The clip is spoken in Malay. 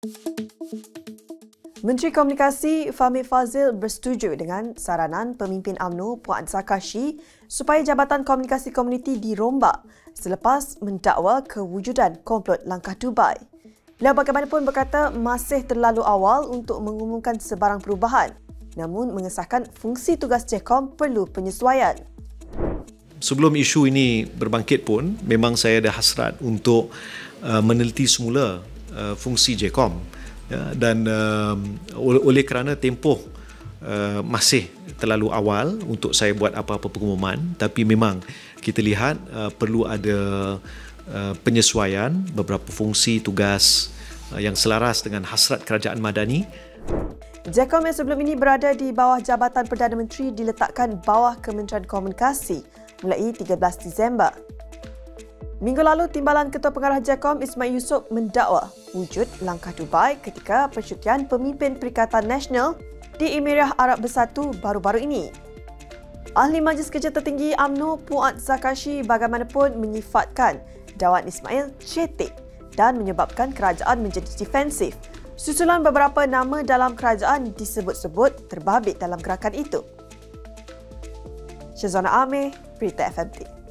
Menteri Komunikasi Fahmi Fadzil bersetuju dengan saranan pemimpin UMNO Puan Zakarshy supaya Jabatan Komunikasi Komuniti dirombak selepas mendakwa kewujudan komplot Langkah Dubai. Beliau bagaimanapun berkata masih terlalu awal untuk mengumumkan sebarang perubahan, namun mengesahkan fungsi tugas JKOM perlu penyesuaian. Sebelum isu ini berbangkit pun, memang saya ada hasrat untuk meneliti semula fungsi JKOM. Dan oleh kerana tempoh masih terlalu awal untuk saya buat apa-apa pengumuman, tapi memang kita lihat perlu ada penyesuaian beberapa fungsi tugas yang selaras dengan hasrat kerajaan madani. JKOM yang sebelum ini berada di bawah Jabatan Perdana Menteri diletakkan bawah Kementerian Komunikasi mulai 13 Disember. Minggu lalu, Timbalan Ketua Pengarah JKOM Ismail Yusof mendakwa wujud Langkah Dubai ketika percutian pemimpin Perikatan Nasional di Emirat Arab Bersatu baru-baru ini. Ahli Majlis Kerja Tertinggi UMNO Puan Zakarshy bagaimanapun menyifatkan dakwaan Ismail cetek dan menyebabkan kerajaan menjadi defensif. Susulan beberapa nama dalam kerajaan disebut-sebut terbabit dalam gerakan itu. Syazwana Amir, Berita FMT.